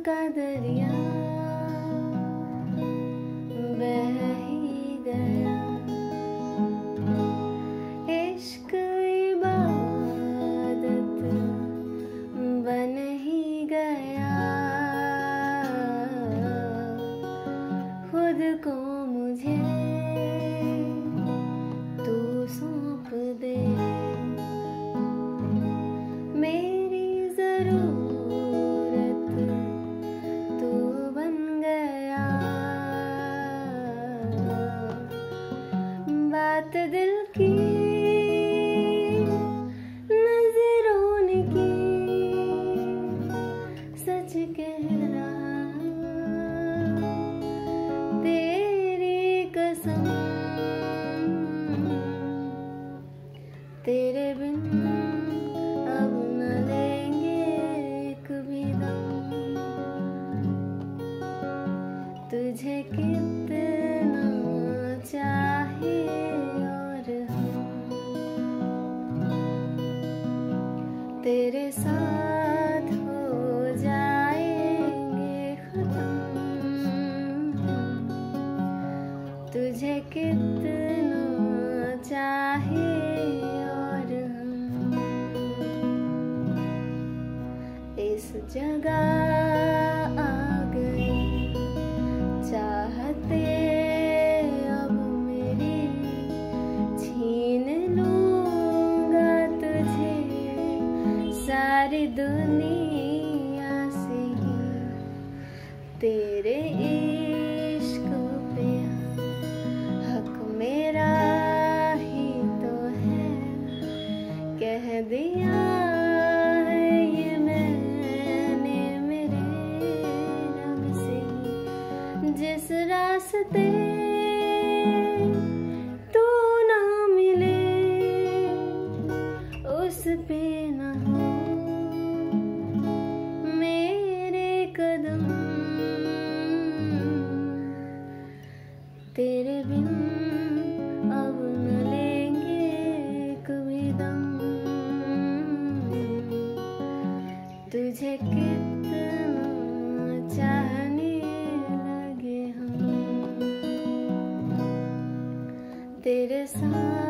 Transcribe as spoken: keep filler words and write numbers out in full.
का दरिया बह ही गया, इश्क इबादत बन ही गया, खुद को मुझे तू सौंप दे, मेरी जरूरत तू बन गया, बात दिल की नजरों ने की, सच कह रहा तेरी कसम, तेरे बिन अब न लेंगे एक भी दम, तुझे कितना चाहे और हम तेरे साथ हो जाएंगे खत्म, तुझे कितना चाहे और हम इस जगह आ गए, चाहते अब मेरी छीन लूंगा तुझे सारी दुनिया से ही, तेरे इश्क पे हक मेरा ही तो है, कह दिया है ये मैंने मेरे रब से, जिस रास्ते तू ना मिले उस पे ना हो मेरे कदम, तेरे बिन अब न लेंगे एक भी दम, तुझे कितना चाहने लगे हम, तेरे साथ